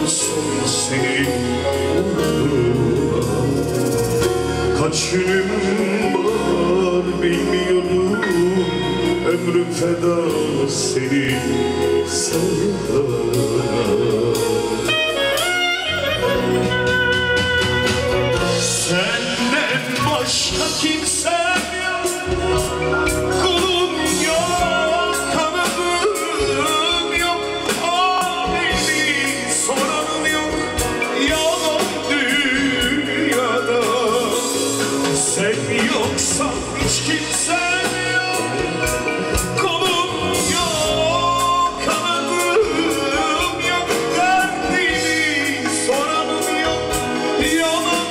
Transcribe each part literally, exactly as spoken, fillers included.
olsun senin uğruna. Kaç günüm var bilmiyorum, ömrüm feda senin sevdana. Senden başka kimsem yok, kulum yok, kanadım yok, halimi soranım yok, yalan dünyada. Sen yoksan hiç kimsem yok, kulum yok, kanadım yok, derdimi soranım yok, yalan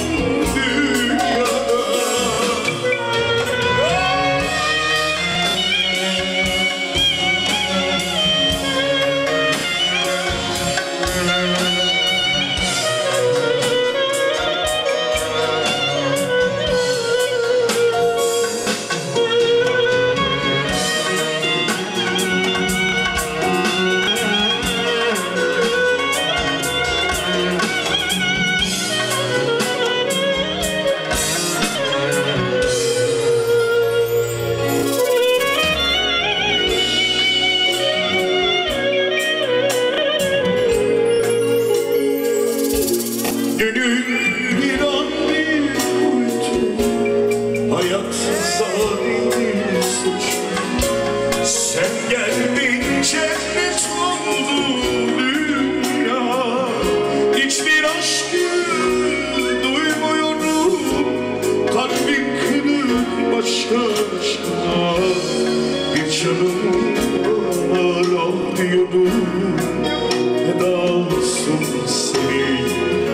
gönül bir an bir uydu, hayat zalim bir suç. Sen geldin cennet oldu dünya, hiçbir aşkı duymuyorum, kalbim kırık başka aşkına. Bir canım var al diyorum, feda olsun senin.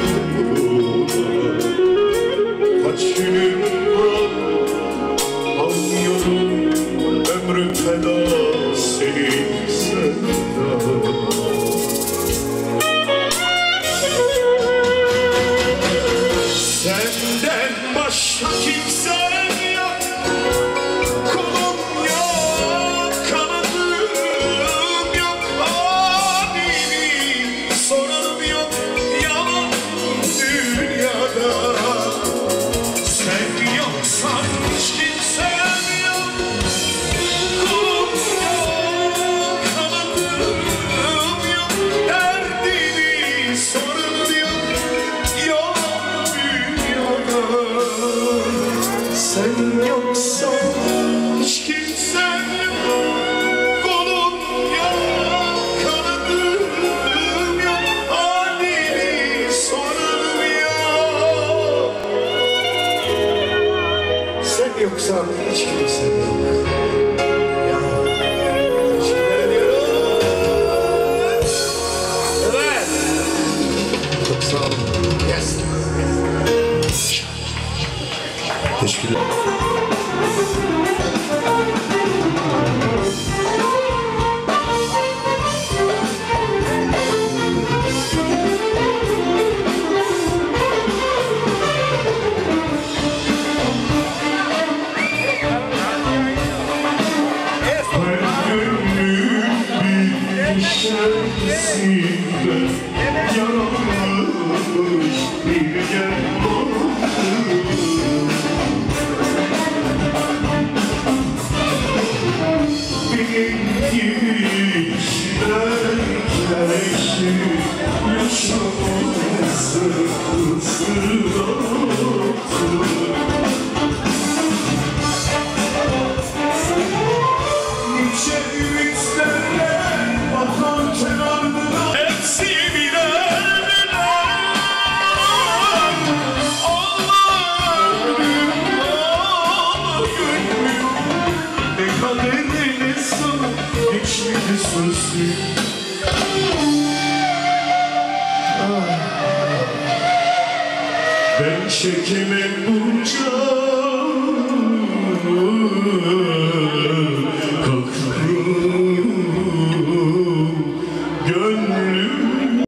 Kaç günüm var anlıyorum, ömrüm feda senin sevdana. Senden başka kimsem yok, kulum yok, kanadım yok, halimi soranım yok, yalan dünyada. Sen yoksan hiç kimsem yok, kulum yok, kanadım yok, derdimi soranım yok, yalan dünyada. Sen yoksan hiç kimsem yok, kulum yok, kanadım yok, halimi soranım yok. Sen yoksan hiç kimsem yok. Ya, teşekkür ediyorum. Evet. Çok sağ olun. Yes. Teşekkürler. Yaranmış bir yer benim gibi kişiler keresi yaşaması ısırattı. Nice ümitlerle bakarken ardına hepsi birer Allah'ım, Allah'ım, ne kaderine sana geçmedi sözü. Ben çekemem bunca kalkıp gönlüm.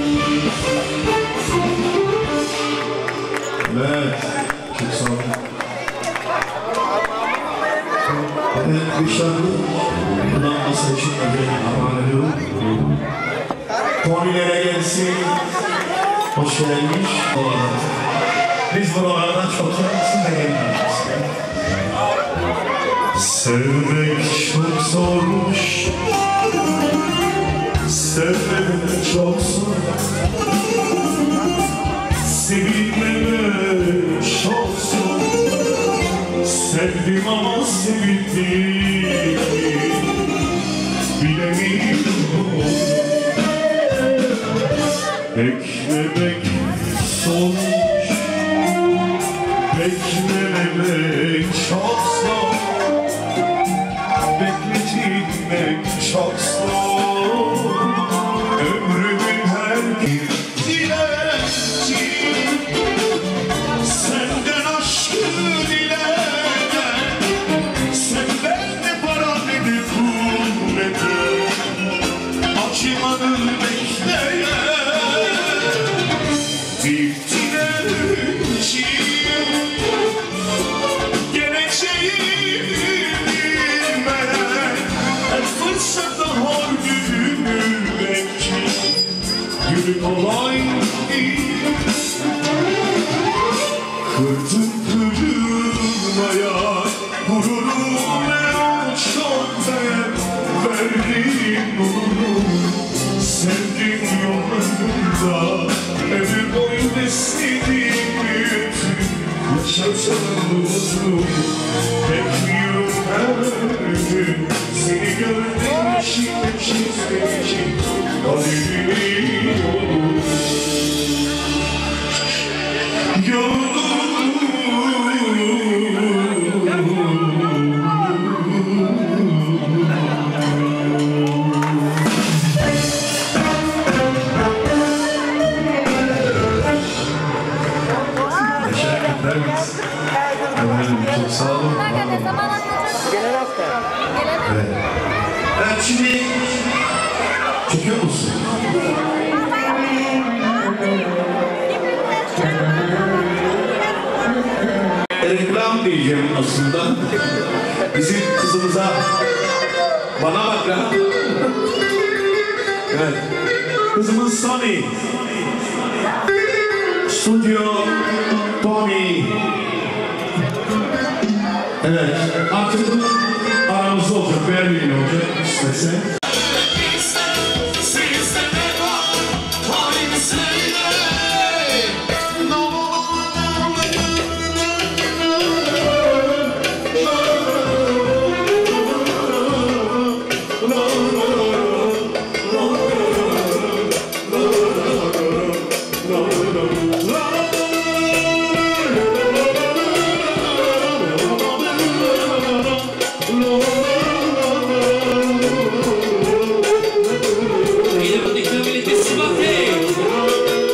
Evet, çok sağ olun. Evet, bir şarkı buradan masa için özel armağan ediyorum. Konilere gelsin. hoş gelmiş. Biz buralardan çok yansın değiliz. Sevmek çok zormuş, sevmek çok zor, sevilmemek çok zor. Sevdim ama sevildim, bilemiyorum. Beklemek zormuş, beklememek çok zor, bekletilmek çok zor. Ömrümün her bir dilenci, senden aşkı dilerken, senden ne para ne de pul ne de acımanın bekleyen bir dilenci. Geleceği bilmeden her fırsatta hor günü bekler. Gülü kolay değil, kırdım kırılmaya gururumu çok değer verdim gururumu. Sevdim yolunda ömür boyu besledim bütün yaşatıldım. Bekliyorum her gün seni gördüm şimdi çizmek için kalbimi yolum. Efendim çok sağ olun. Gelen hafta. Evet. Evet, şimdi çekiyor musun? Reklam diyeceğim aslında. Bizim kızımıza bana bak lan. Evet. Kızımız Sony. Stüdyo Tony. Evet. Artık aramızda olacak. Berlin olacak istese. Et le monde est comme il était si marqué.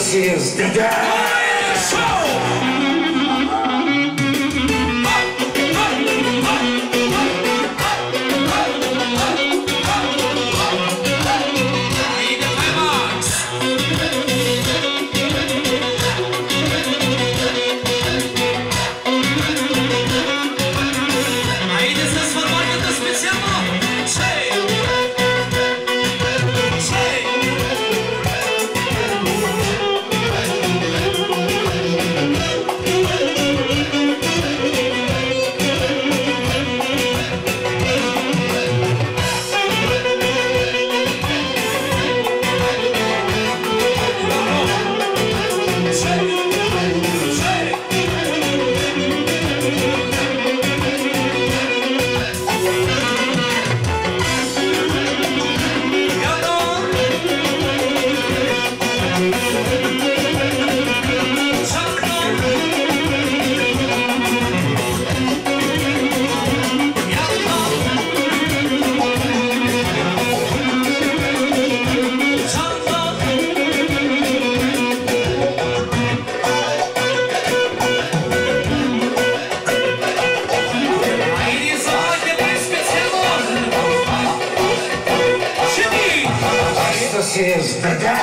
Hastasıyız dede. Hastasıyız dede.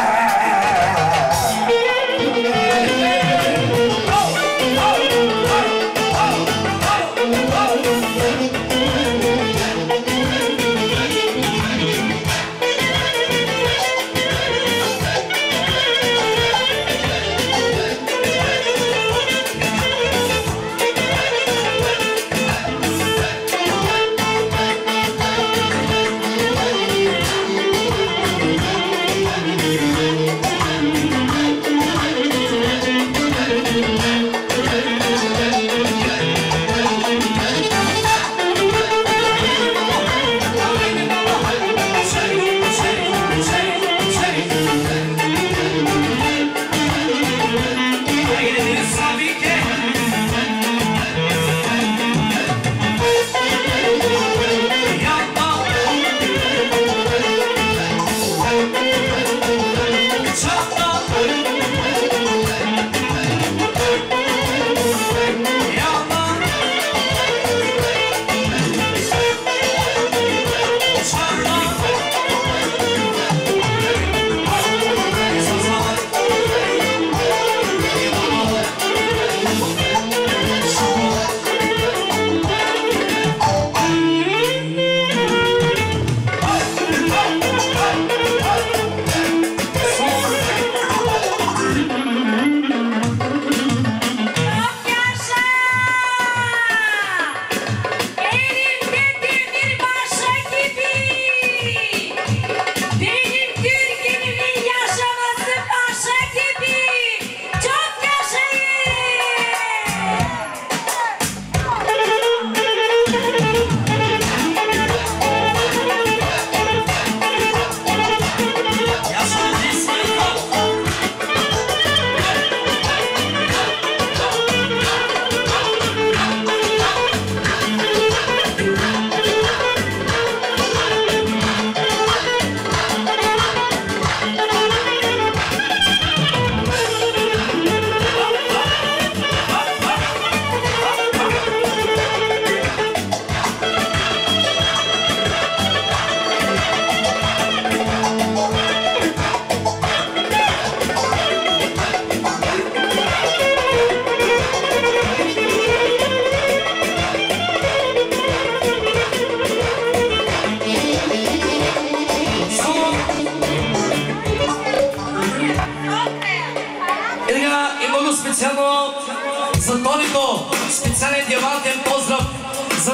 Специално за Тонико, специален диамантен поздрав за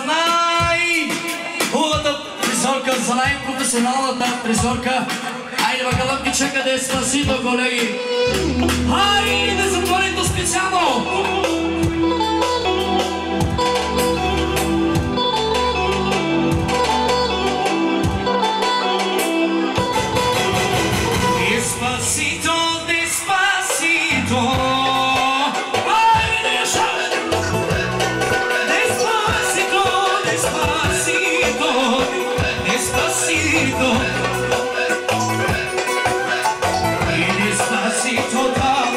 най-хубавата призорка, за най-професионалната призорка. Айде бакалам ги чака да е спасито, колеги. Айде за Тонико специално! Despacito, despacito. Despacito, y despacito,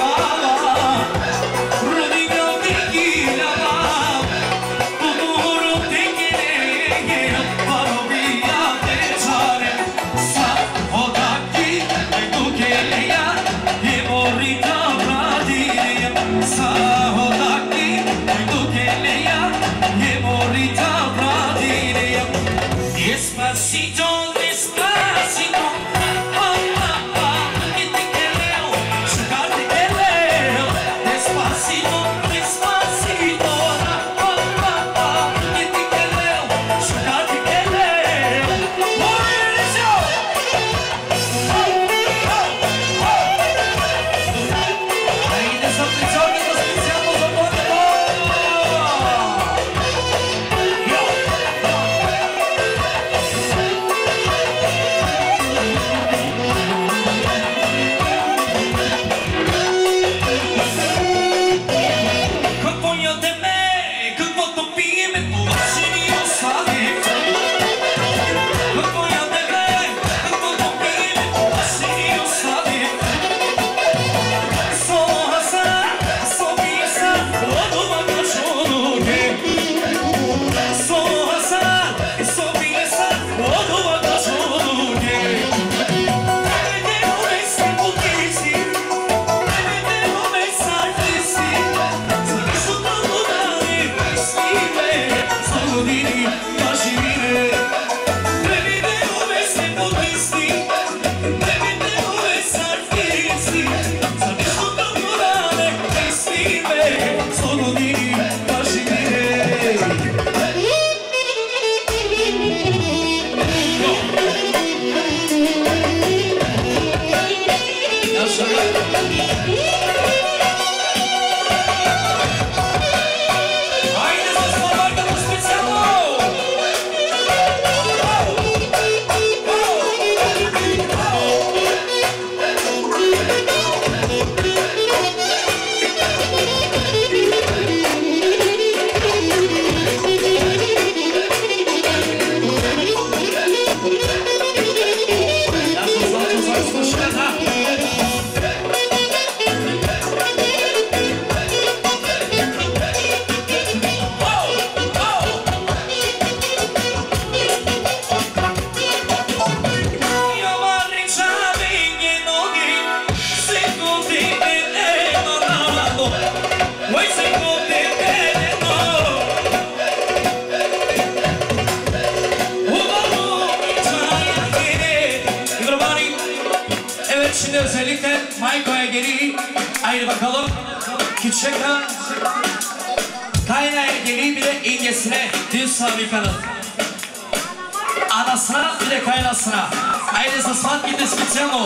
Özellikle Mayko'ya geri ayrı bakalım. Küçeka Kayna'ya geri bir de İngesine düz fabrikanın anasına bir de kaynasına ayrı sasmat gitti spesiyalo.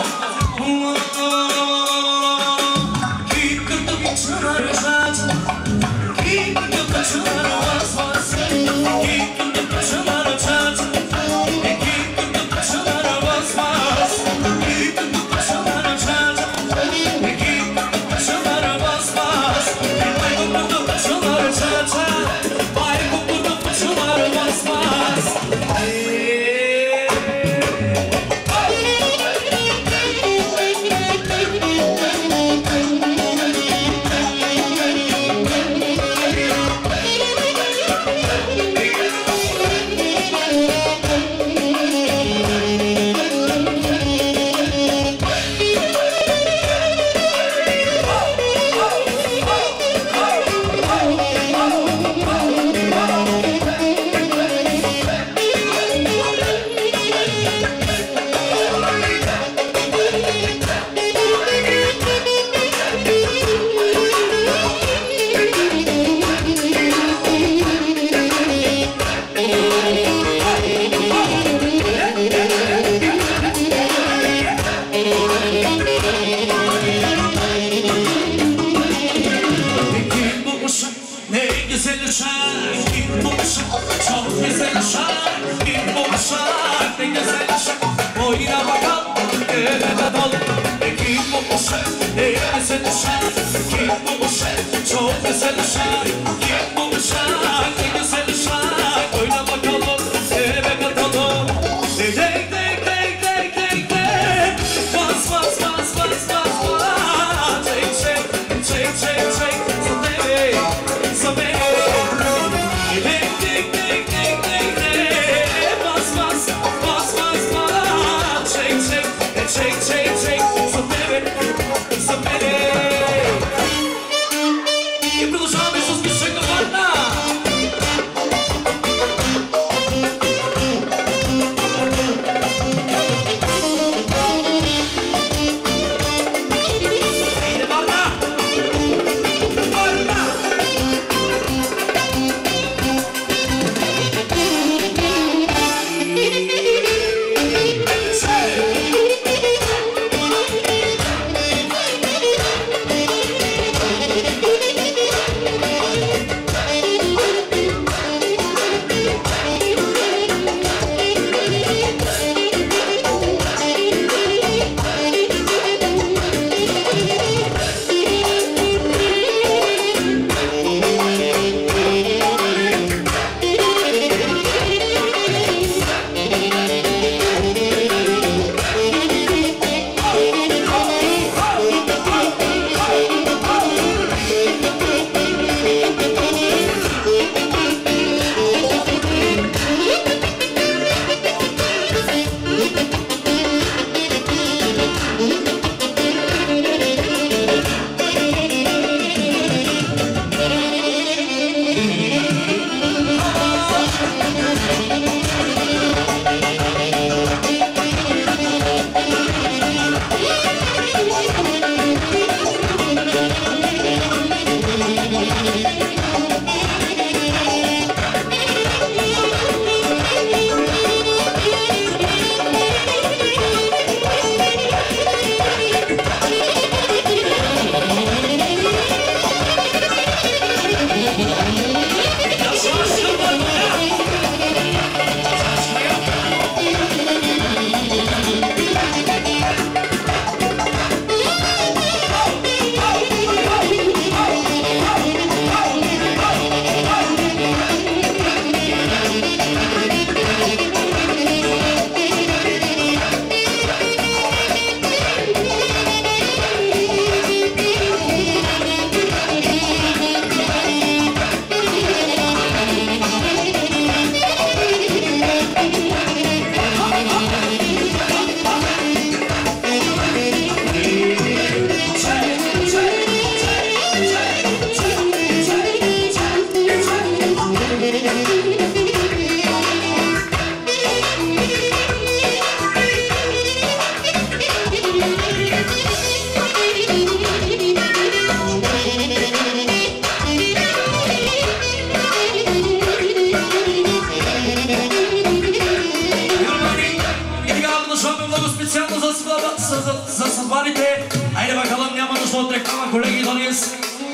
специално за, за, за, за съдбарите. Айде бакалам, няма нужда от реклама, колеги, донес.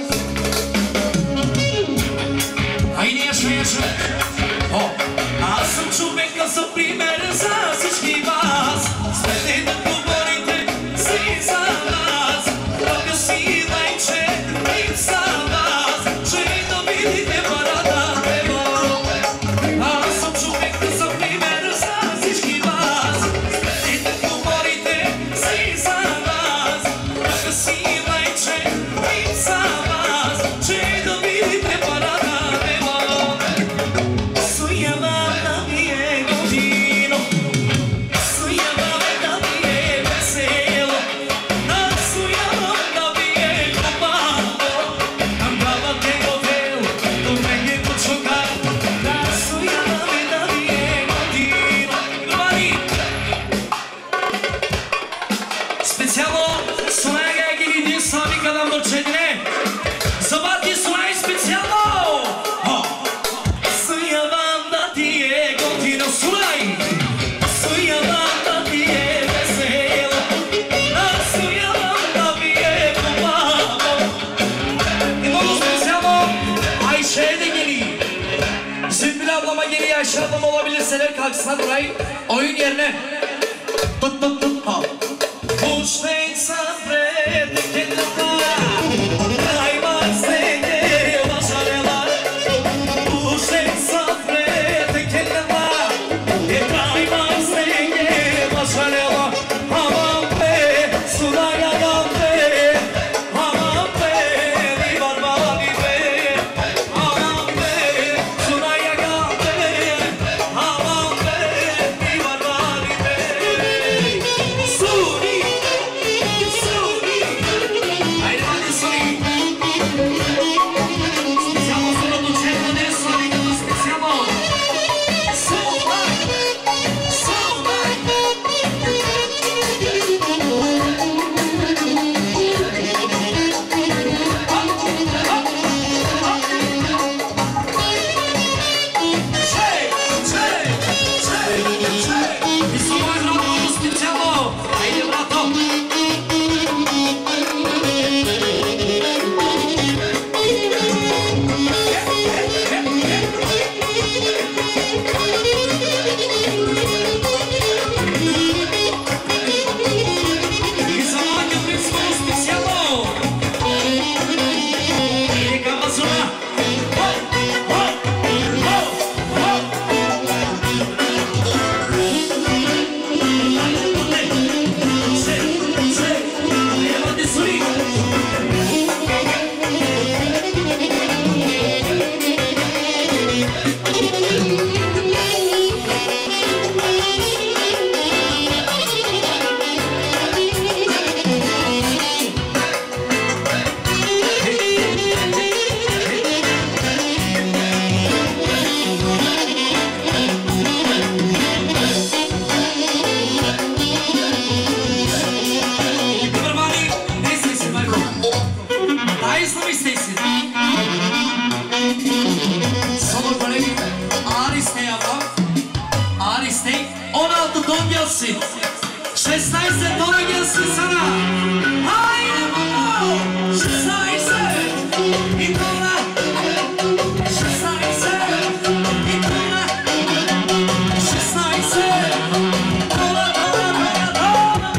Айде, яше, яше. О, аз съм човека за пример за всички вас. Следете да говорите си за нас. Пъка си най-че и за вас, че да видите парада неба. Аз съм човека за пример за всички вас. Следете да говорите си за нас. Пъка си най-че и за вас, че да видите парада неба. Суявата ми е годино, суявата ми е весело, суявата ми е хубаво. Andavate hotel, dove mi giocare, la suavità mi è continua. Domani speciale suonare che gli di sami che l'hanno cedere. Sabati suonare speciale. Suavità ti è continua, suonai. Suavità ti è veselo, la suavità mi è hubavo. E много специално Ayşe de geliyor. Sümbül ablama geliyor. Ayşe ablam olabilirseler kalksınlar burayı. Oyun yerine. Tut tut tut. Ha. Pushtek sapre te kelata. Ayvaz tenge başarılar. Pushtek sapre te kelata. Ayvaz tenge başarılar. Aman be, sulaya aman be. Aman be, bir barbari be. Aman be, sulaya aman be. Aman be, bir barbari be. Suri, Suri. Haydi hadi Suri. Speciamo solo docente adesso, amico, speciamo. Soma, Soma. C'è, c'è, c'è, c'è. Insomma, il rotto speciamo. Hai il rotto. Insomma, anche un pezzo speciamo. E Cavazzona. Oh, oh, oh, oh. C'è, c'è. E avanti su lì. Dobar mani, ne staj se, Marko. Daj slovi staj se. Samo kolegi, Aristej ablam. Aristej, on altı don gelsin. şesnaest dona gelsin sana. Haydi baba. şesnaest. Bir dona. şesnaest. Bir dona. şesnaest. Dola, dola, dola, dola.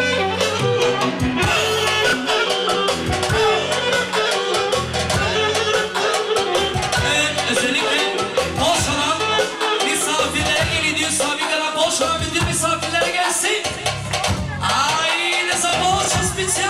Evet, özellikle Boşan'ın misafirleri geliyor. Sabika'dan Boşan'ın bütün misafirleri gelsin. Haydi, za Boşan special.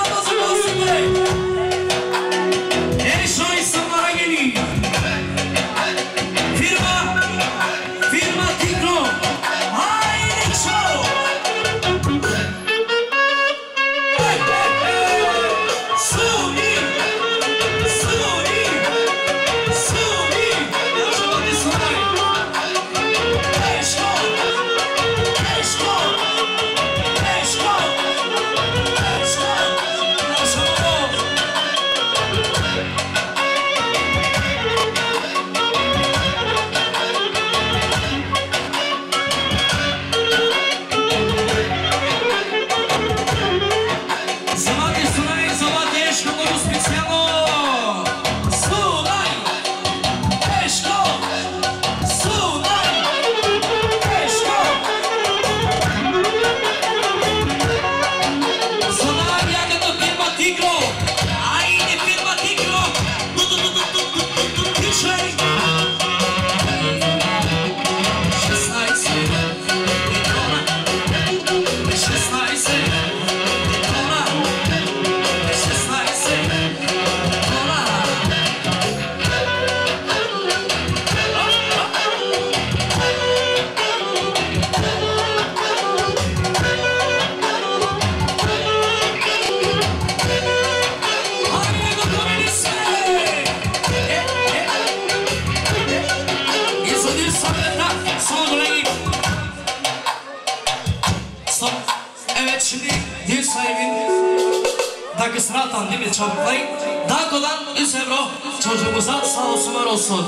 Evet şimdi dil sahibin dakikasını atan değil mi çabuklayın. Dak olan üç euro çocuğumuza sağ olsunlar olsun.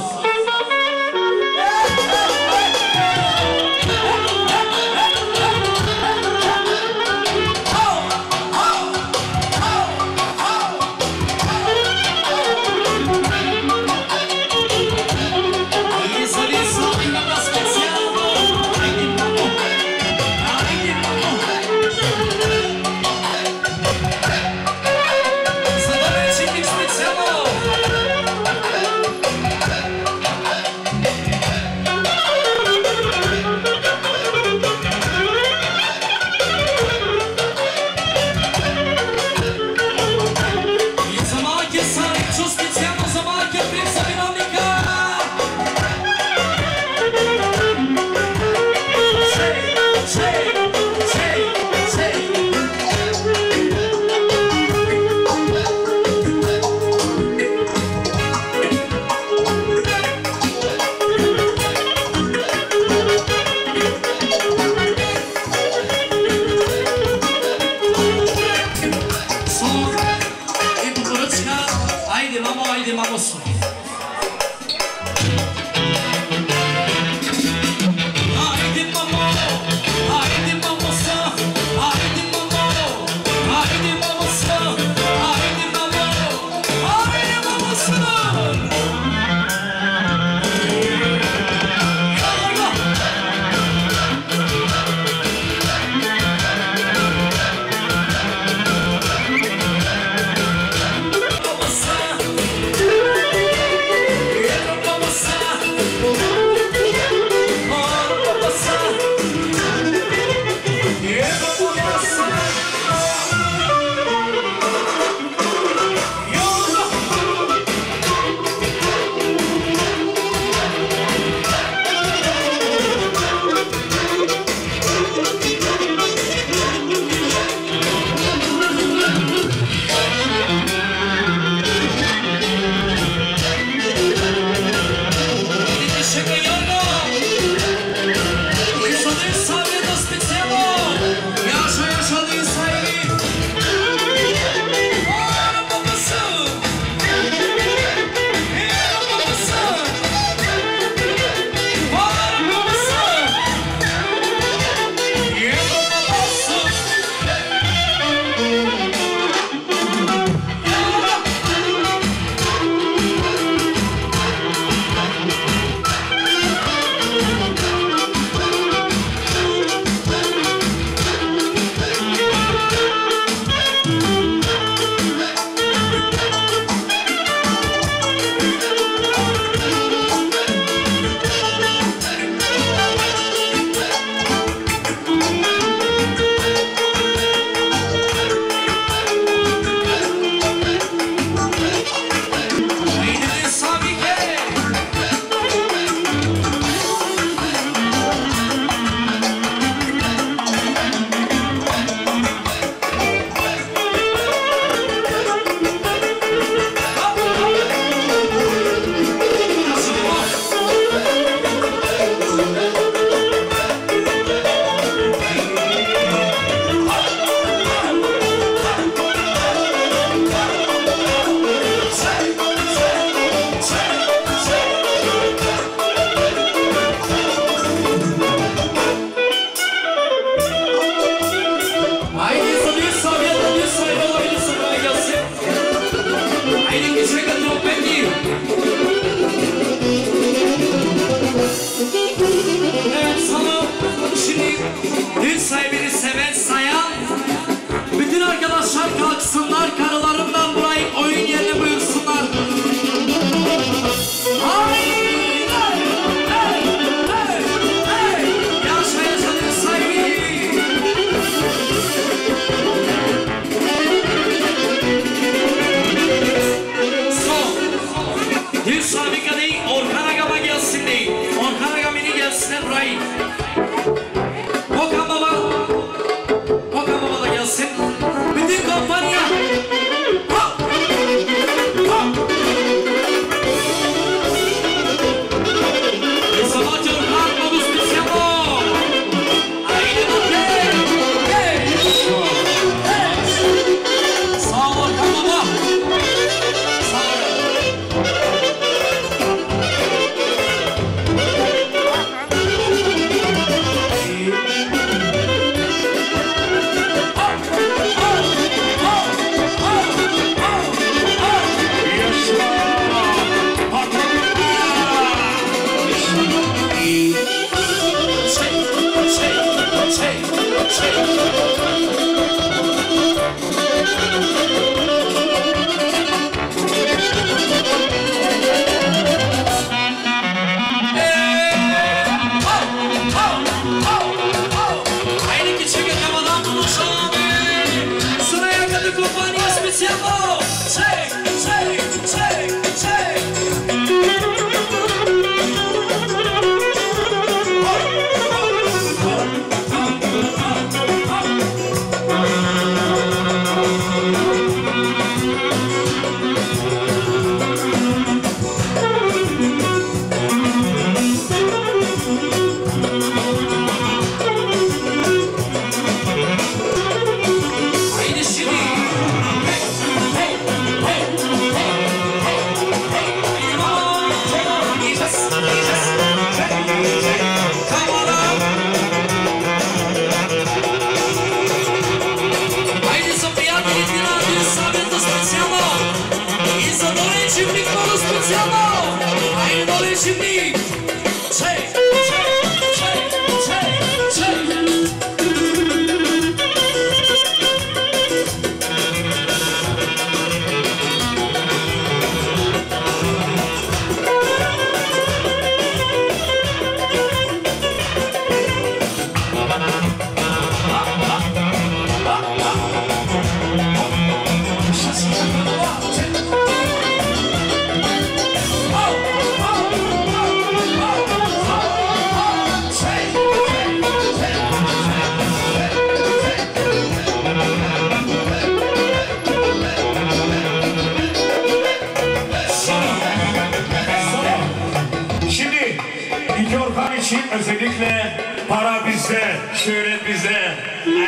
Orhan Aga beni gelsin burayı. Okan baba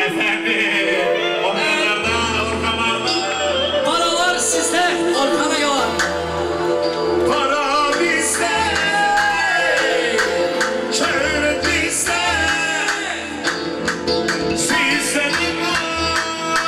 efendim. Ortalarda, ortalarda. Paralar sizde, Orkan'a yalan. Para bizde, şöhret bizde. Sizde ne var?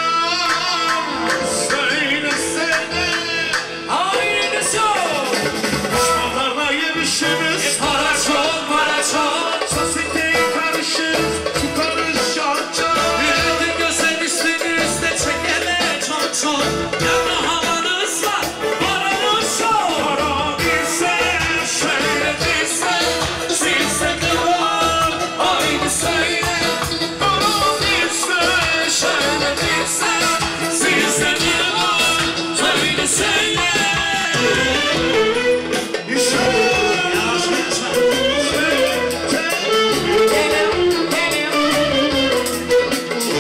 Söylesene. Hayrınız yok. Düşmanlarla yarışırız. E para çok, para çok. Sosyeteye karışırız. Çıkarız şartça. Yürüdün güzel üstünüzde çekeme çok çok. Yanı havanız var, paranız çok. Para bizde, şöhret bizde. Sizde ne var? Haydi söyle. Para bizde, şöhret bizde. Sizde ne var? Haydi söyle. Yavaş yavaş. Geliyorum, geliyorum.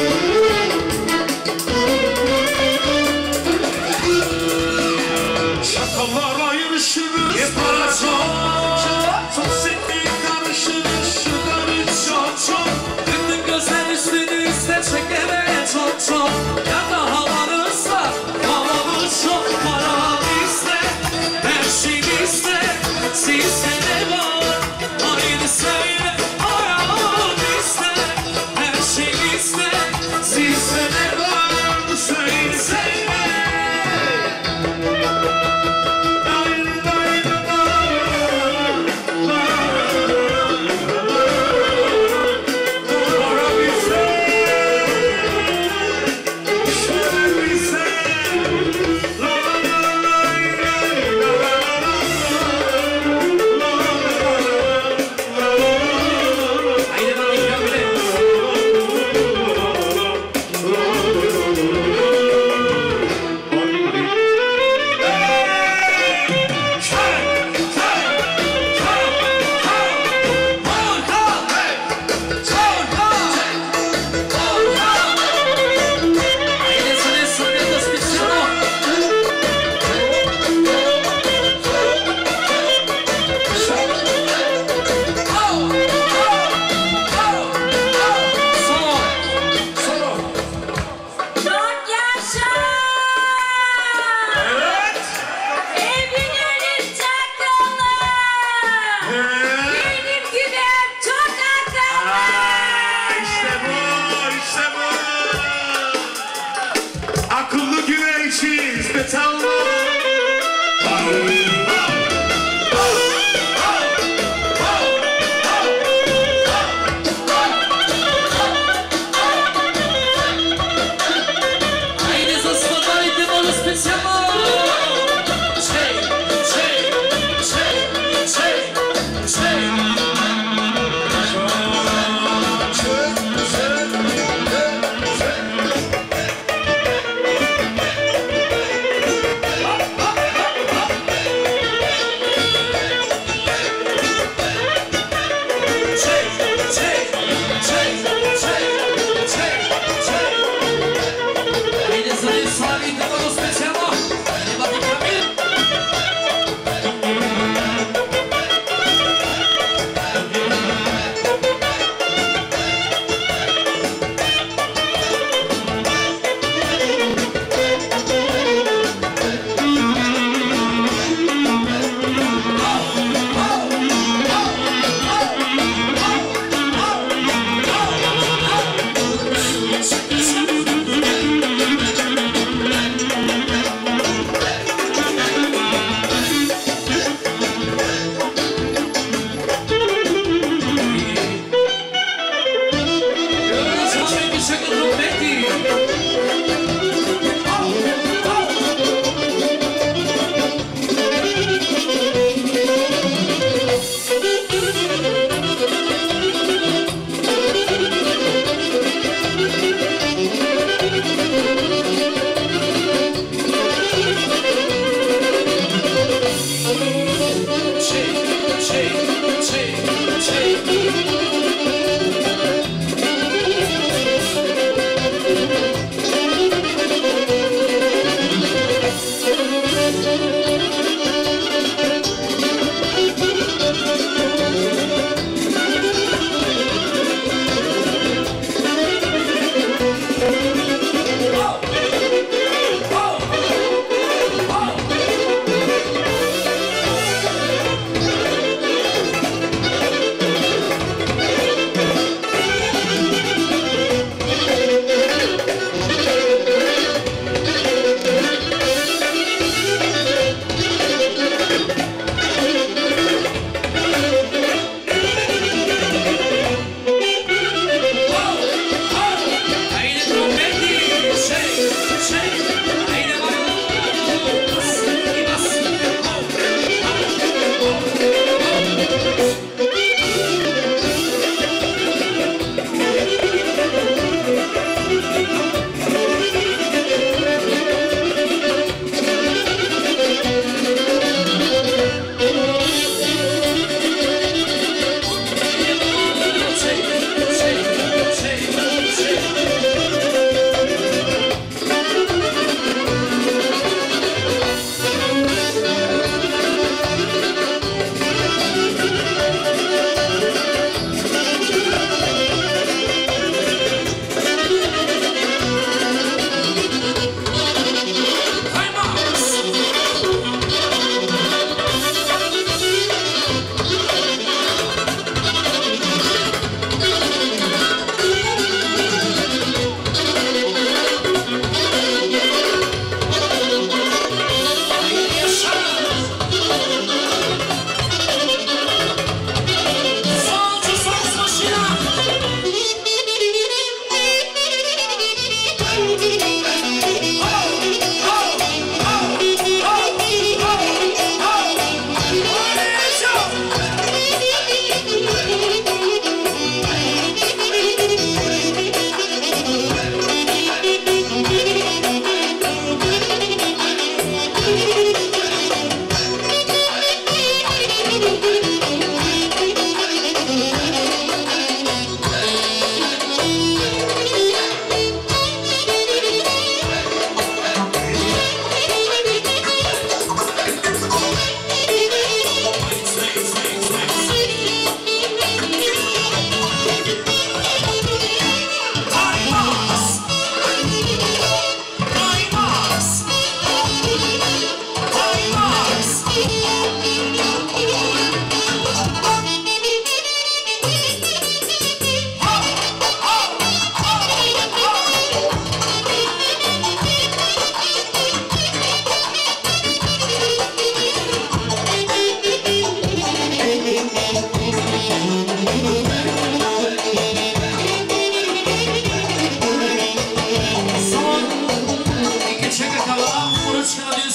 Şakalara yarışırız. E para çok. Sosyeteye karışırız. Çıkarız şartça. Bütün gözler üstünüzde çekeme çok çok. Ya da havanız var, havamız çok. Para bizde, her şey bizde. Sizde ne var? Haydi söyle. Hayat bizde, her şey bizde. Sizde ne var? Söyle söyle. Haydi bakayım gömle. Çok yaşa. Evinin çakalı. Benim gibi çok akıllı. İşte bu, işte bu. Akıllı güveysiz betallı. Haydi zaspadajcie, może specjalno. Czej, czej, czej, czej, czej.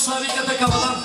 sarıkata kafadan.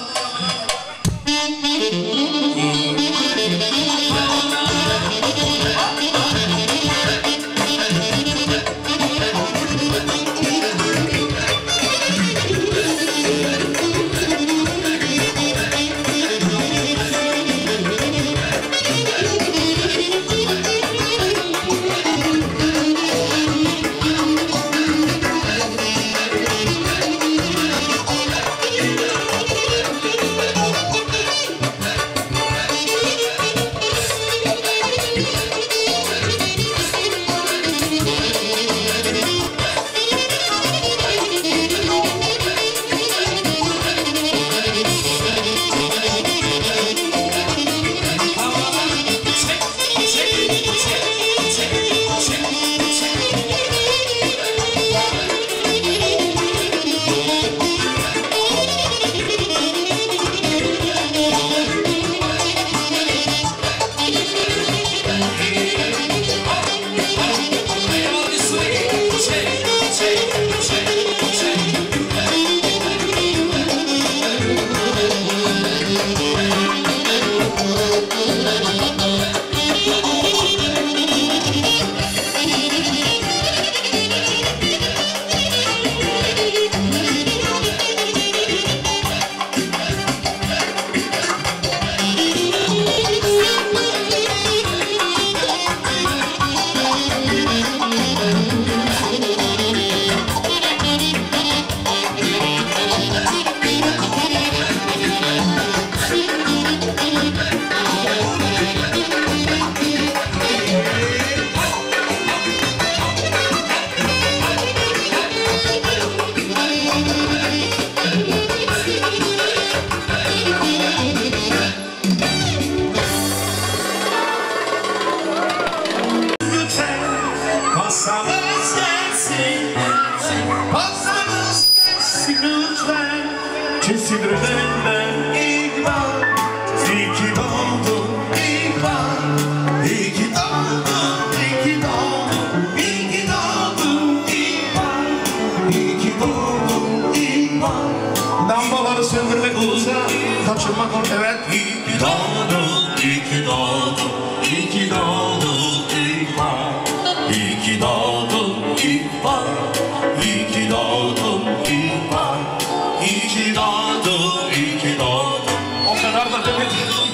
Lambaları söndürmek olursa kaçırmak olur. Evet. İyi ki doğdun, iyi ki doğdun, iyi ki doğdun İkbal. İyi ki doğdun İkbal, iyi ki doğdun İkbal. İyi ki doğdun, iyi ki doğdun. O kadar da demek.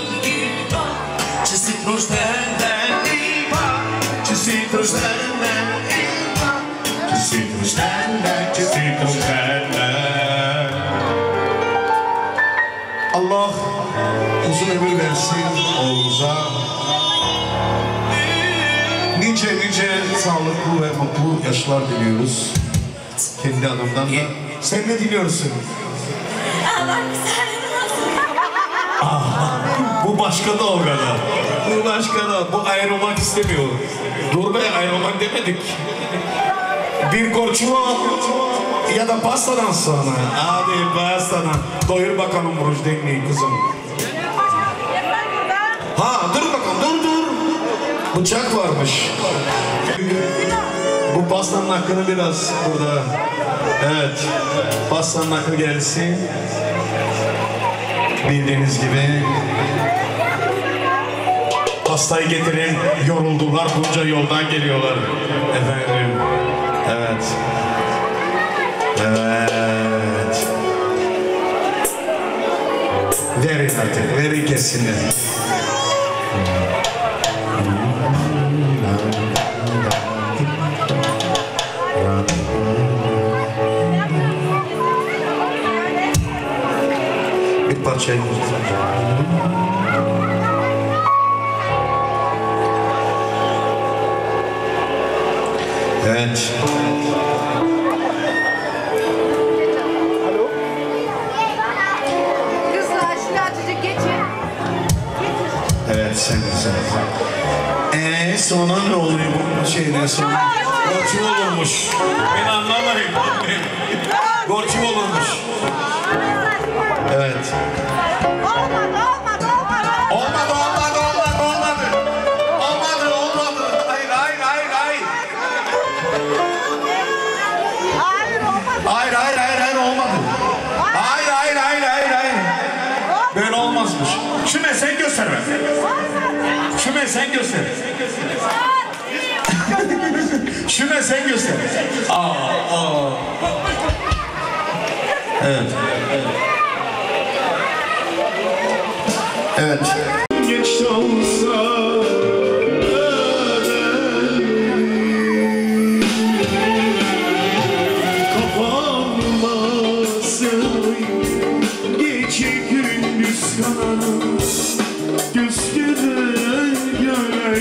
Çizik rüzgardan İkbal, çizik rüzgardan İkbal. Çizik rüzgardan, çizik rüzgardan. Allah uzun ömür versin oğlunuza. Nice nice sağlıklı ve mutlu yaşlar diliyoruz. Kendi adımdan da. Sen ne diliyorsun? Allah güzelliğini olsun. Bu başka da o kadar. Bu başka da. Bu ayrılmak istemiyor. Dur be, ayrılmak demedik. Bir korçuma ya da pastadan sonra. Hadi pastadan. Doyur bakalım Rujdenli'yi kızım. Ha dur bakalım, dur dur. Bıçak varmış. Bu pastanın hakkını biraz burada. Evet. Pastanın hakkı gelsin. Bildiğiniz gibi. Pastayı getirin. Yoruldular. Bunca yoldan geliyorlar. Efendim. Evet. Evet. Verin artık. Verin kesinlikle. Bir parça. Evet. Kızlar şimdi açacak geçin. Evet sen sen. Eee sonra ne oluyor bu şeyden sonra? Gorçu olurmuş. Ben anlamadım. Gorçu olurmuş. Evet. Olmadı, olmadı, olmadı. Olmadı, olmadı, olmadı, olmadı. Olmadı, olmadı. Hayır, hayır, hayır, hayır. Hayır, olmadı. Hayır, hayır, hayır, hayır, olmadı. Hayır, hayır, hayır, göster be. Şüme sen göster. Şüme sen göster. Aa, aa. Evet. Evet. Geç olsa kapanmasın gece gündüz kanarım göz göre göre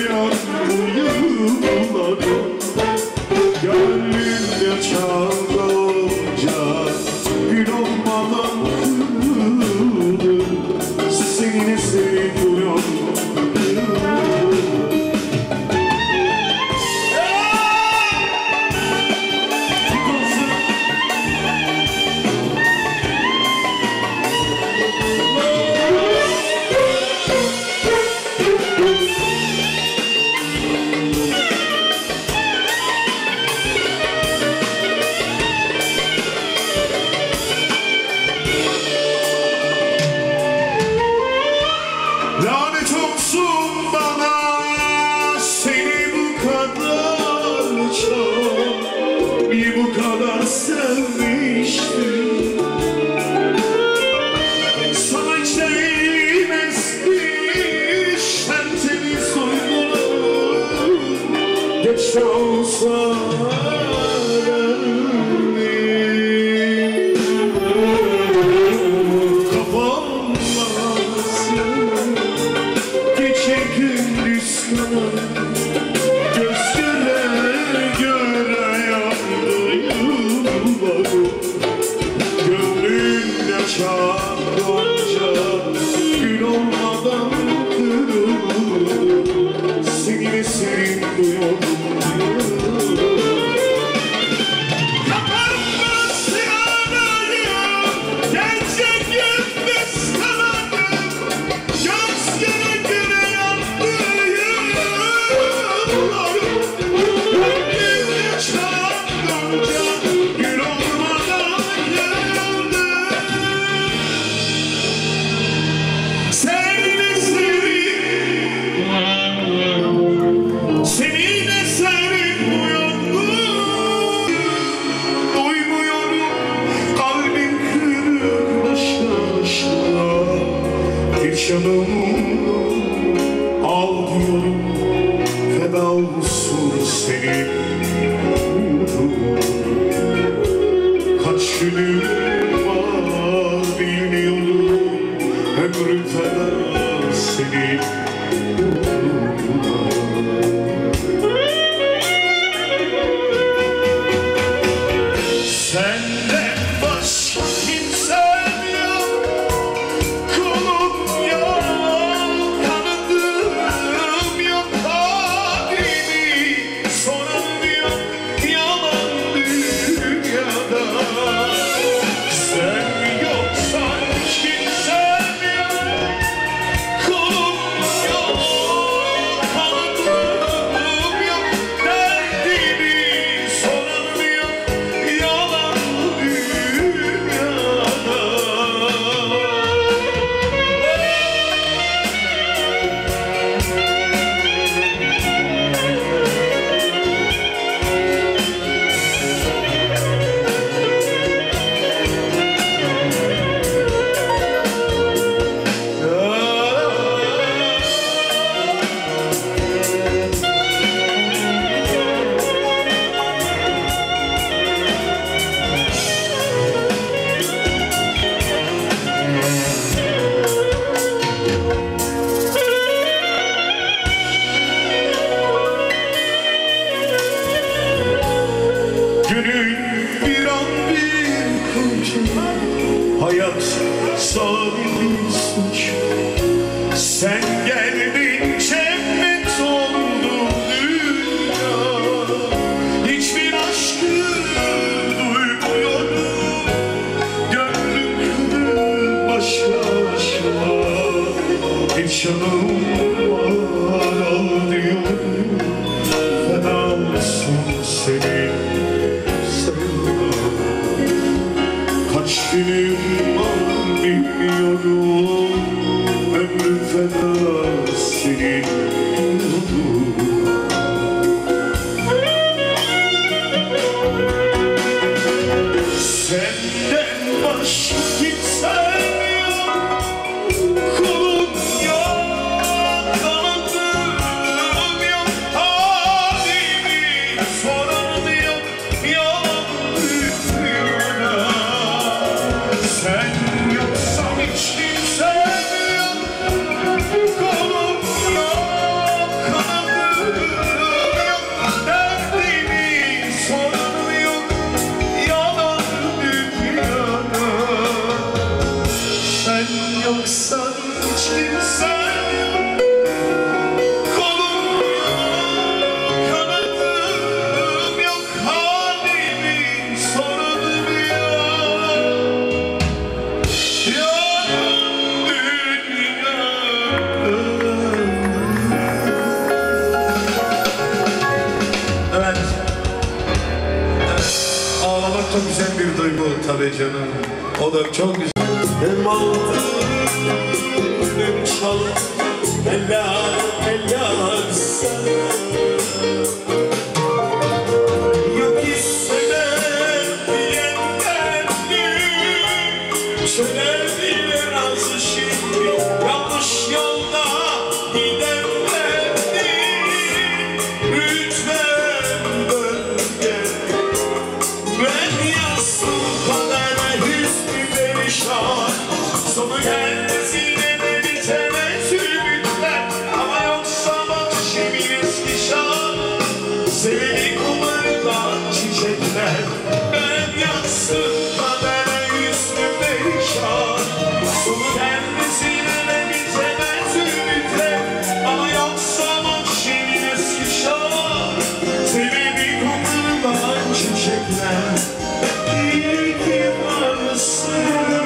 yandım gönlümde çalınca gün olmadan kırılır seni seviyorum. Lanet olsun bana seni bu kadar çok, bir bu kadar sevmiştim. Sana hiç değmezmiş tertemiz soygunum. Geç de olsa göz göre göre yandım gönlümde çarpınca gün olmadan kırılır seni senin duyuyorum. Canımı al diyorum, feda olsun senin. Kaç günüm var bilmiyorum, ömrüm feda senin. Senden başka kimsem yok, kulum yok, kanıtım yok, kadrini soran yok, yalan dünyada. Sen yoksan hiç kimsem yok, kulum yok, kanıtım yok, derdini soran yok, yalan dünyada. Gönül bir an bir koca, hayat sahibi suç. Sen geldin cennet oldu dünya, hiçbir aşkı duymuyorum. Gönlüm kırık başka başka, hiç canım var al diyorum, feda olsun senin. Kaç günüm var bilmiyorum, ömrüm feda senin oldu. Senden başka kimsen yok, kulum yok, kanadım yok, halimi soran yok, yanımda. Sen yoksan hiç kimsen yok, kolum yok, kanadım yok, derdimi soran yok, yalan dünyada. Sen yoksan hiç kimsen yok, kolum yok, kanadım yok, halimi soran yok. Evet. Evet. Ağlamak çok güzel bir duygu tabii canım. O da çok güzel. Hem altın hem çal, helal helal sana. Yok istemem diyen derdim, söyler bile razı şimdi. Yanlış yolda giden derdim, lütfen dön gel. Ben yazsın kadere hüsnü perişan, sonu gelmesine de bitemez ümitler. Ama yoksa bak şimdi eski şan, seveni kumardan çiçekler. Ben yazsın kadere hüsnü perişan, sonu gelmesine de bitemez ümitler. Ama yoksa bak şimdi eski şan, seveni kumardan çiçekler. İyi ki varsın.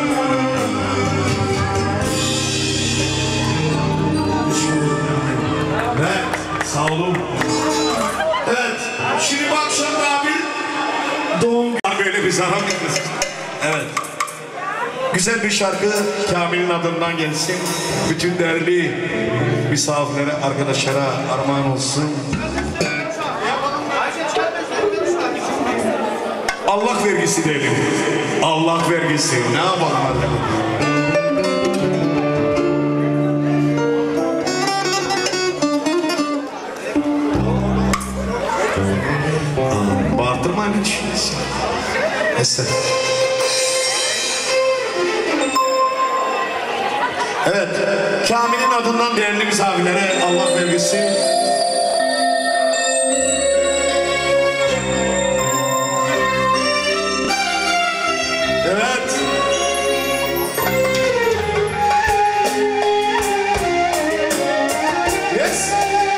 Evet, sağ olun. Evet, şimdi bu akşam da bir doğum günü böyle bir zarar kız. Evet. Güzel bir şarkı Kamil'in adından gelsin. Bütün değerli misafirlere, arkadaşlara armağan olsun. Allah vergisi diyelim. Allah vergisi. Ne yapalım artık? Bağırtırmayın hiç. Eser. Evet, Kamil'in adından değerli misafirlere Allah vergisi. Evet. Yes.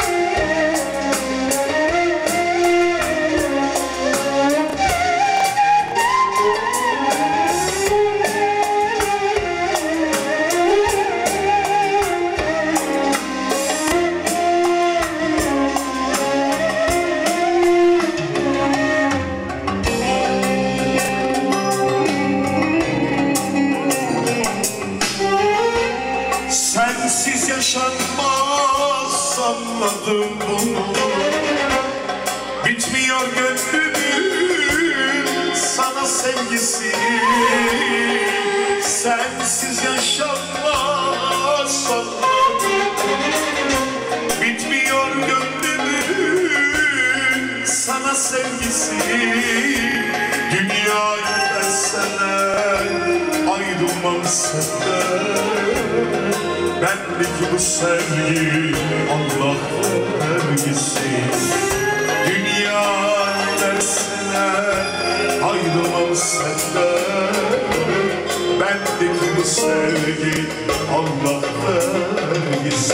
Sensiz yaşanmaz, anladım bunu. Bitmiyor gönlümün sana sevgisi. Sensiz yaşanmaz, anladım. Bitmiyor gönlümün sana sevgisi. Dünyayı verseler ayrılmam senden. Bendeki bu sevgi Allah vergisi. Dünya verseler ayrılmam senden. Bendeki bu sevgi Allah vergisi.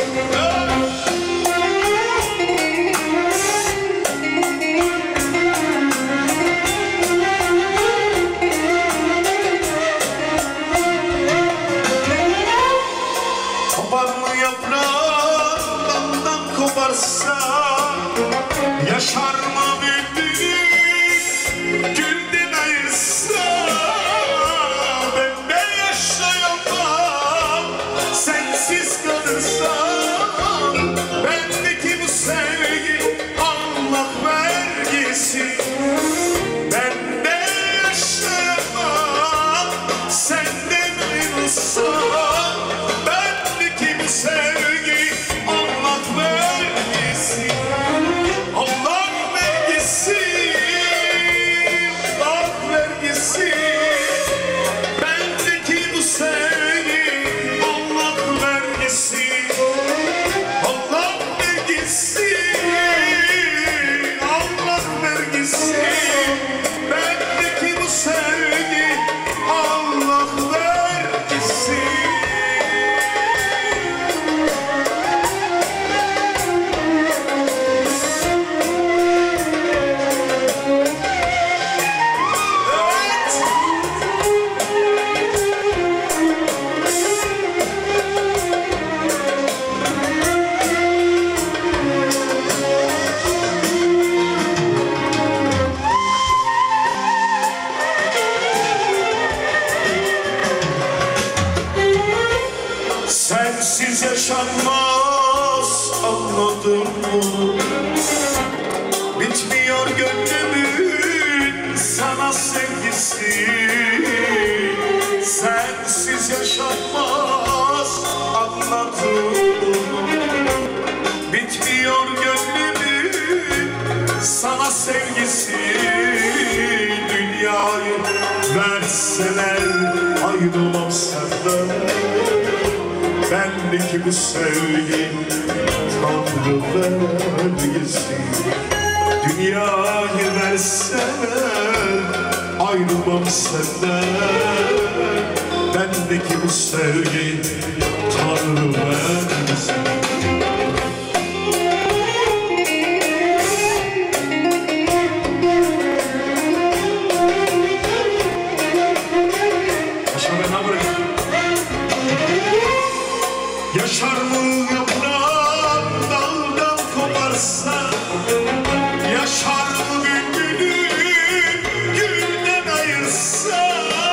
Koparma yaprağından koparsa, yaşar mı büyüdüğüm gülden ayırsa. Ben de yaşayamam sensiz kalırsa. yaşanmaz, anladın mı? Bitmiyor gönlümün sana sevgisi. Sensiz yaşanmaz, anladın mı? Bitmiyor gönlümün sana sevgisi. Dünyayı verseler ayrılmam senden. Bendeki bu sevgi Tanrı vergisi. Dünyayı verseler ayrılmam senden. Bendeki bu sevgi Tanrı vergisi. Yaşar mı yaprağın daldan koparsa? Yaşar mı bülbülün gülden ayırsa?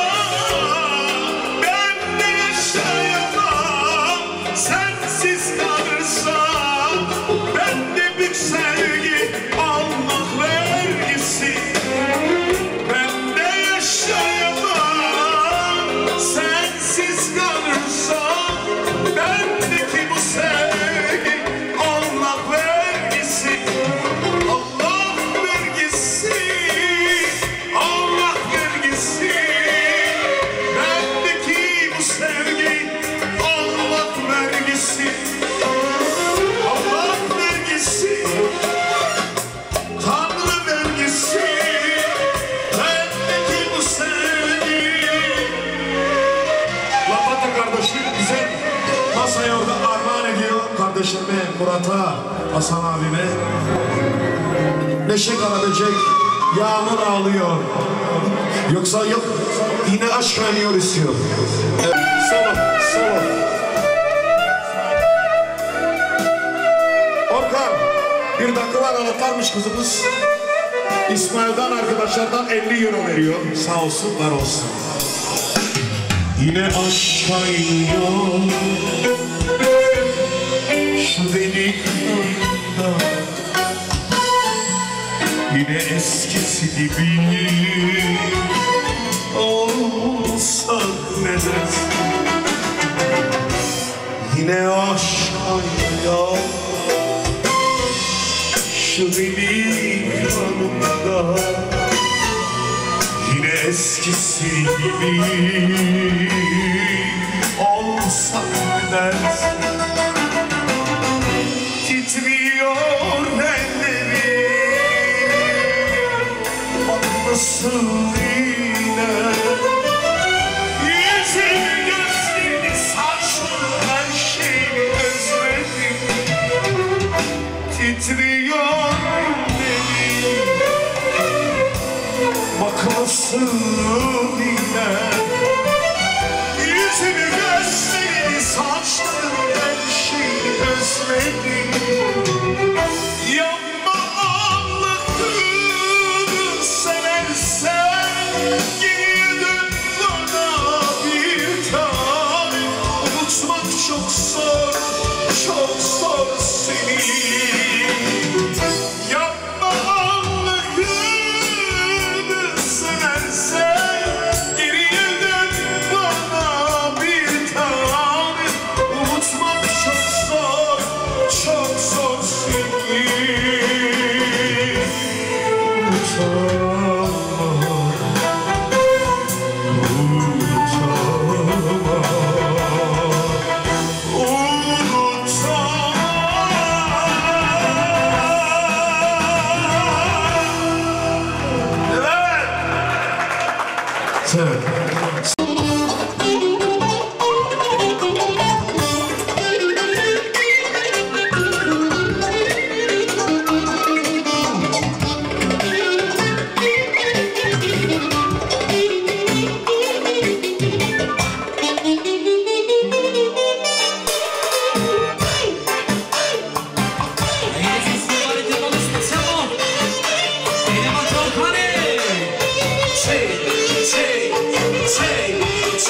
Ben de yaşayamam sensiz kalırsam. Ben de bir sevgi Allah vergisi. Ben de yaşayamam sensiz kalırsam. Bendeki bu sevgi Allah vergisi. Allah vergisi. Allah vergisi. Bendeki bu sevgi Allah vergisi. Allah vergisi. Tanrı vergisi. Bendeki bu sevgi. Lapata kardeşim bize masaya orada armağan ediyor kardeşime, Murat'a, Hasan abime. Neşe karaböcek, yağmur ağlıyor. Yoksa yok, yine aşk kaynıyor istiyor. Evet, solo, solo. Orkan, bir dakikalar anlatarmış kızımız. İsmail'den arkadaşlardan elli euro veriyor. Sağ olsun, var olsun. Yine aşk kaynıyor şu delikanlıda. Yine eskisi gibi olsak ne dersin? Yine aşk kaynıyor şu delikanlıda. Yine eskisi gibi olsak ne dersin? Titriyor ellerim, bak nasıl yine. Yüzünü, gözlerini, saçını, her şeyi özledim. Titriyor ellerim, bak nasıl yine. Yüzünü, gözlerini, saçını, her şeyi özledim. Yanma Allah'ını seversen, geriye dön bana bir tane. Unutmak çok zor, çok zor seni. Yanma Allah'ını seversen, geriye dön bana bir tane. Unutmak çok zor, çok zor seni. Unutamam, unutamam, unutamam. Evet. Evet. Take, take, take.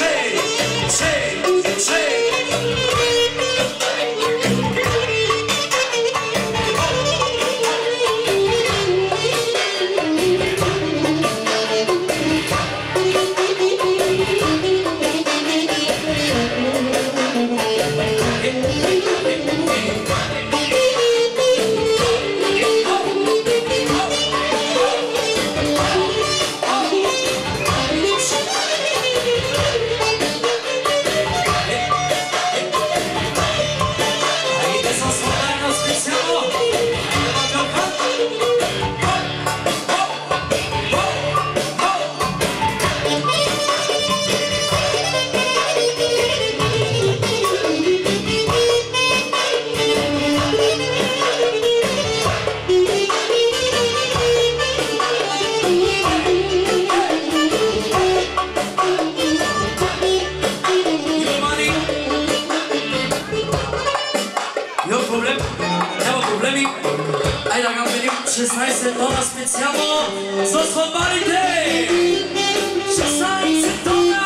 шестнайсет тона специално за сватбарите! шестнайсет тона!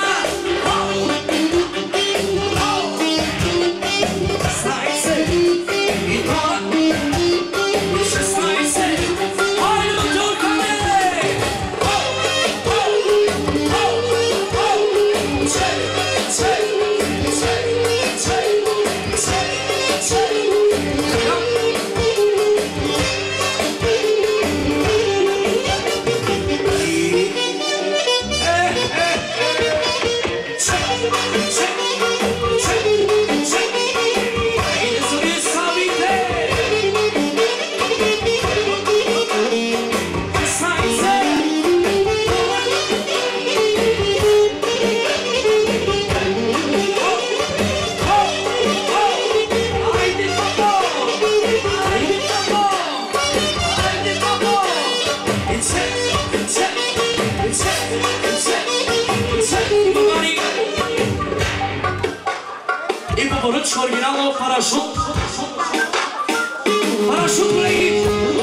шестнайсет и тона! шестнайсет! Айде да туркаме! Поръчва оригинално парашут. Парашут, колеги!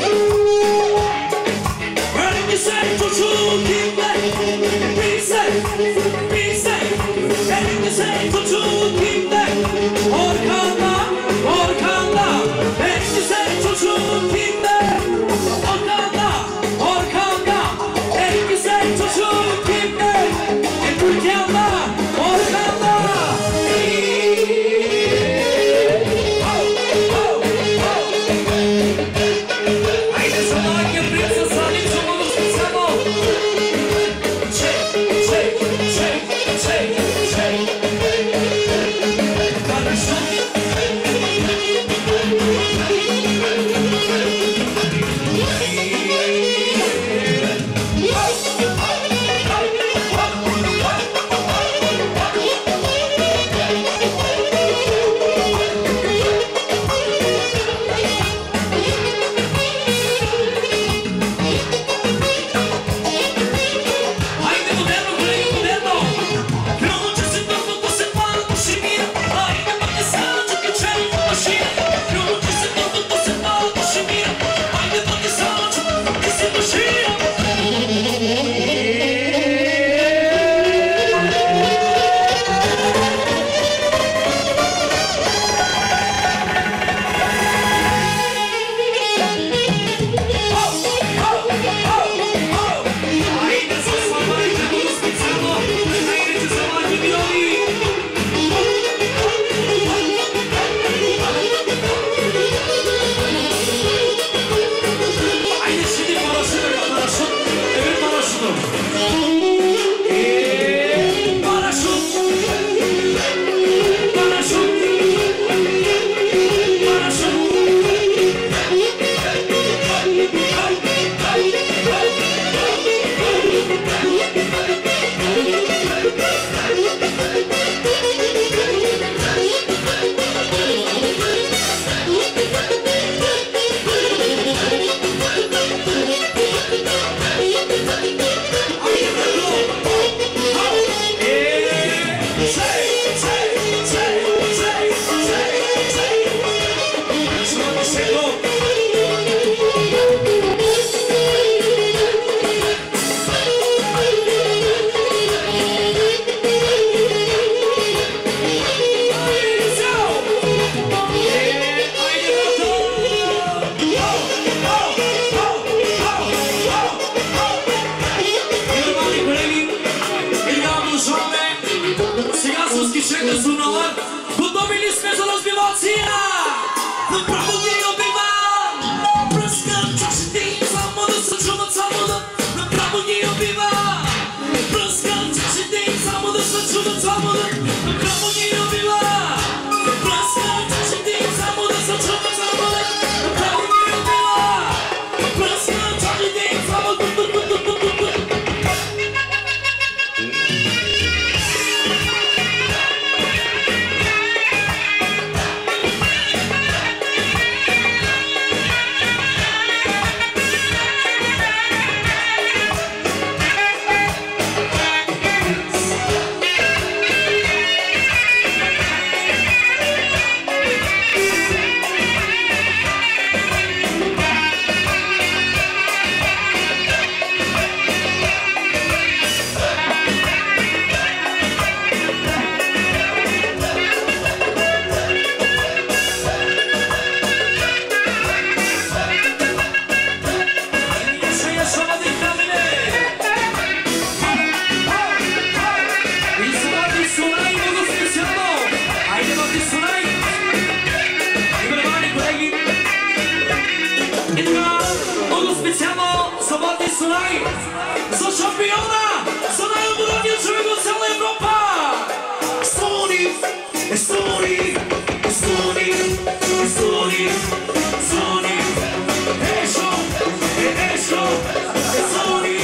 Върни се, чучуките! Писе, писе! Върни се, чучуките! Орканда, орканда! Върни се, чучуките! Орканда, орканда! Върни се, чучуките! Е турканда, орканда! Sunaj za šampiona, za najodgovornije čovjeka u cijeloj Evropa. Sony, Sony, Sony, Sony, Sony, Ešo, Ešo, Sony.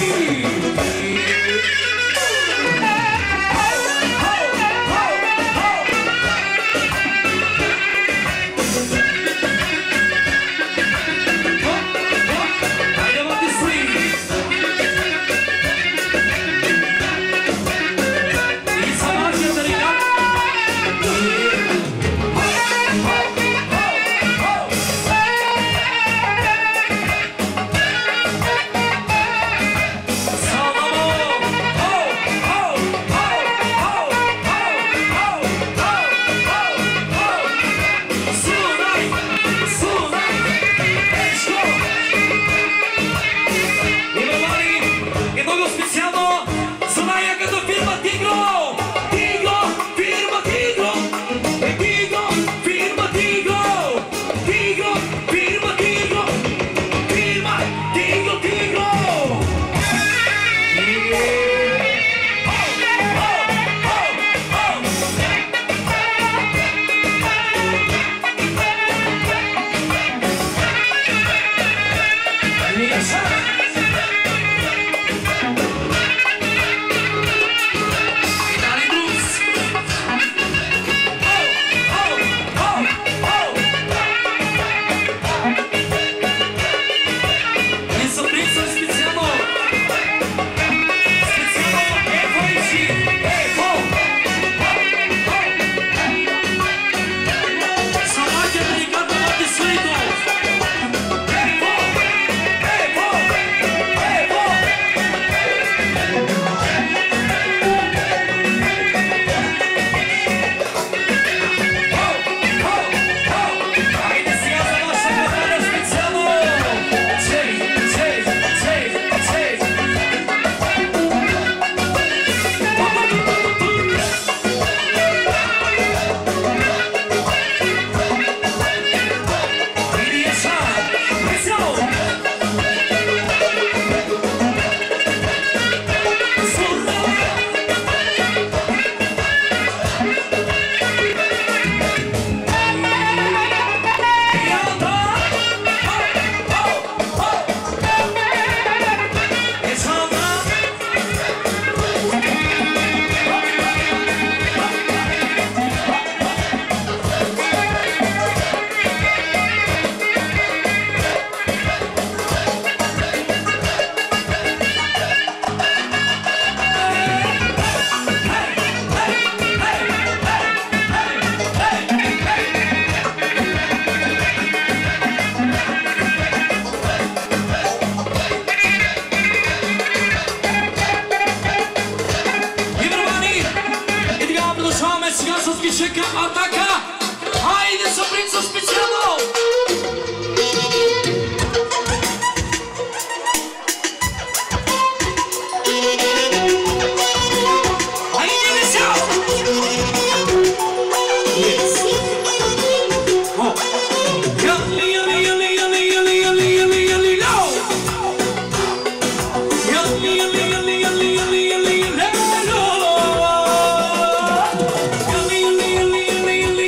Yummy, yummy, yummy, yummy, yummy, yummy, yummy, yummy,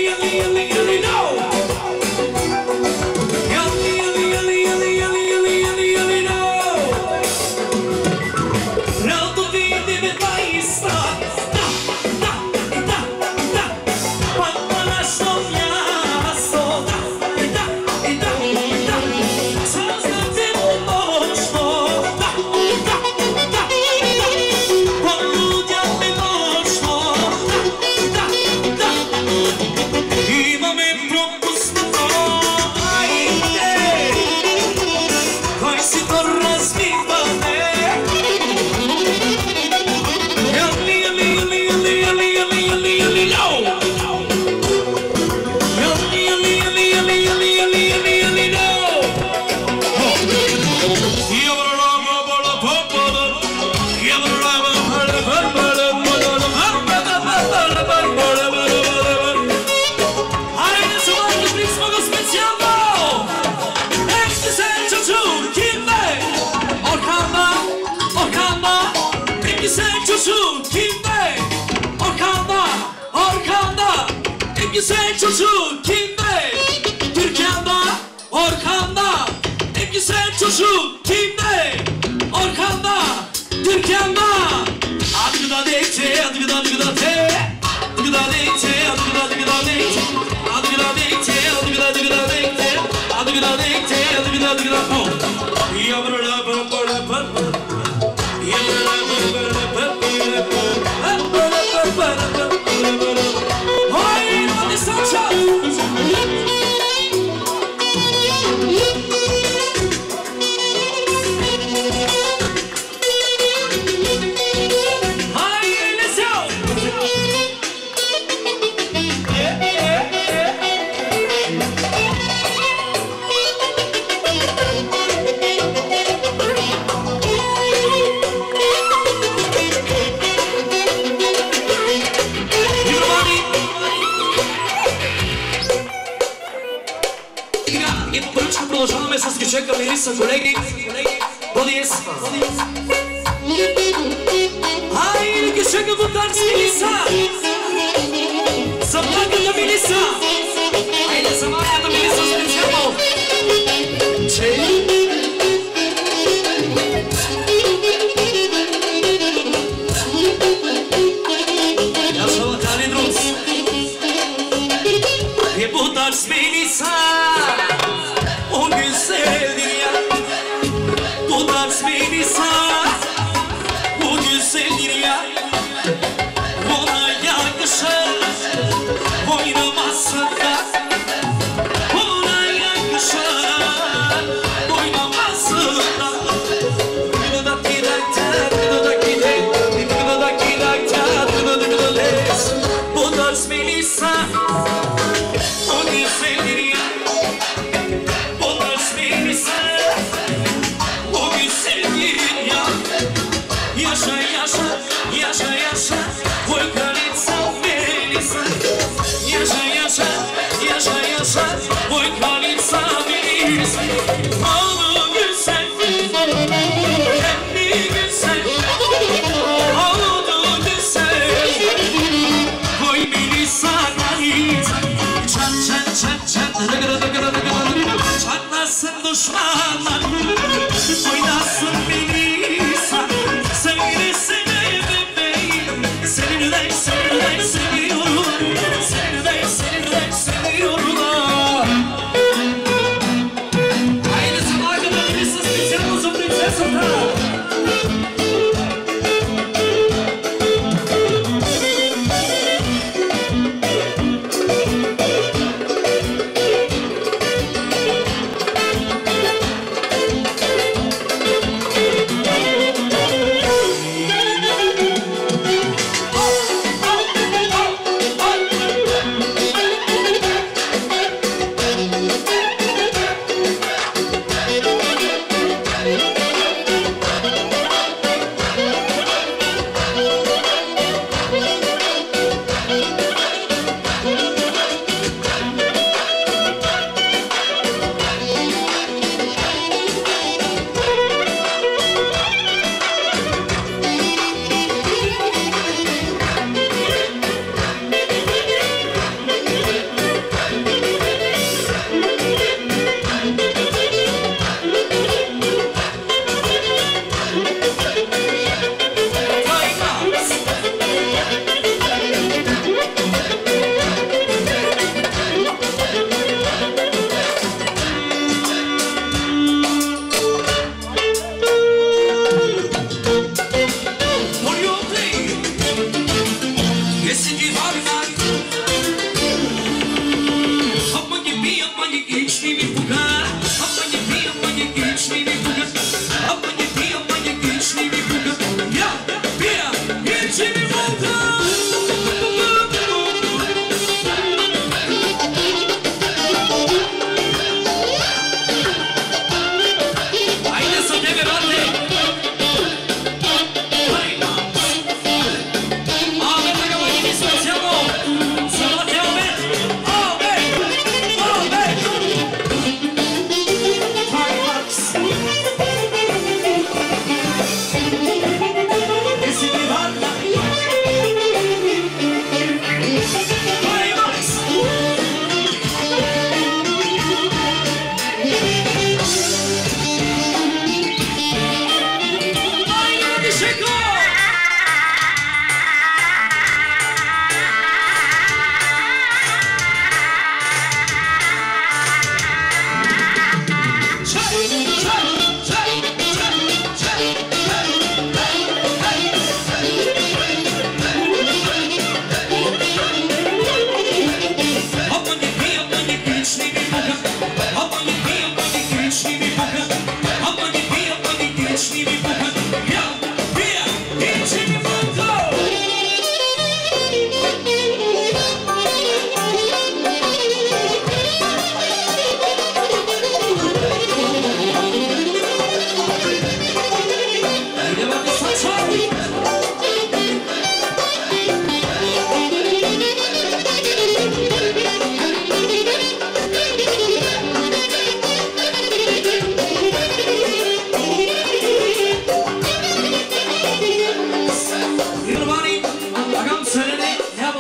En güzel çocuk kimde? Türkan'da, Orkan'da. En güzel çocuk kimde? Orkan'da, Türkan'da. Adıgıda dekçe, adıgıda adıgıda te. Adıgıda dekçe, adıgıda adıgıda dekçe. Adıgıda dekçe, adıgıda adıgıda dekçe. Adıgıda dekçe, adıgıda adıgıda po. Yabrıla bırbıra bırbıra. Yabrıla bırbıra bırbıra bırbıra. Hayır, hadi saçma. Продължаваме с кючека Мелиса, колеги. Бодиес. Хайде, кючека Ботар с Мелиса. За плаката Мелиса. Хайде, за малята Мелиса специално. Че? Я съм лакали друг. Е Ботар с Мелиса. O güzel dünya, bu tarz Melisa, bu güzel dünya, ona yakışır, oynamazsa da, ona yakışır, oynamazsa da. Gıdadaki daktar, gıdadaki daktar, gıdadaki daktar, gıdadaki bu tarz Melisa, o güzel dünya. Yaşa yaşa, yaşa yaşa, oy kralica Melisa. Yaşa yaşa, yaşa yaşa, oy kralica Melisa. Onu güzel, kendi güzel, onu güzel, oy Melisa kralica. Çat çat çat çat, rıgırı rıgırı rıgırı, çatlasın düşmanlar, oynasın Melisa. Seni seni bebeğim, seni de seni de seviyorum, seni de seni de seviyorum. Haydi sabah kadar bir ses bir olsun prensesim da.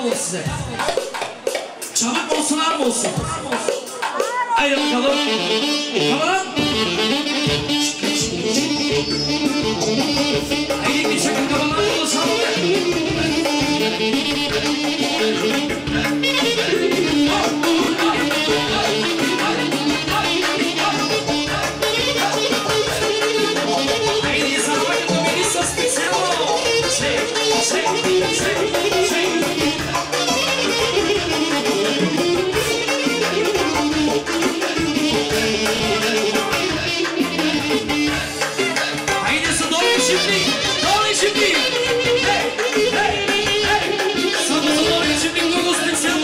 olur size. Çabuk olsun, ağır mı olsun? Haydi bakalım. Kameram. Haydi geçelim kameramı buluşalım. Haydi sana bakın bu Melisa Special. Şey, şey, şey, şey. Haydi su doğru şimdi, doğru şimdi. Hey, hey, hey. Sana doğru şimdi Google Special.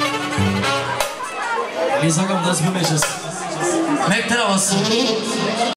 Lisa, come, let's be measures. Make that awesome.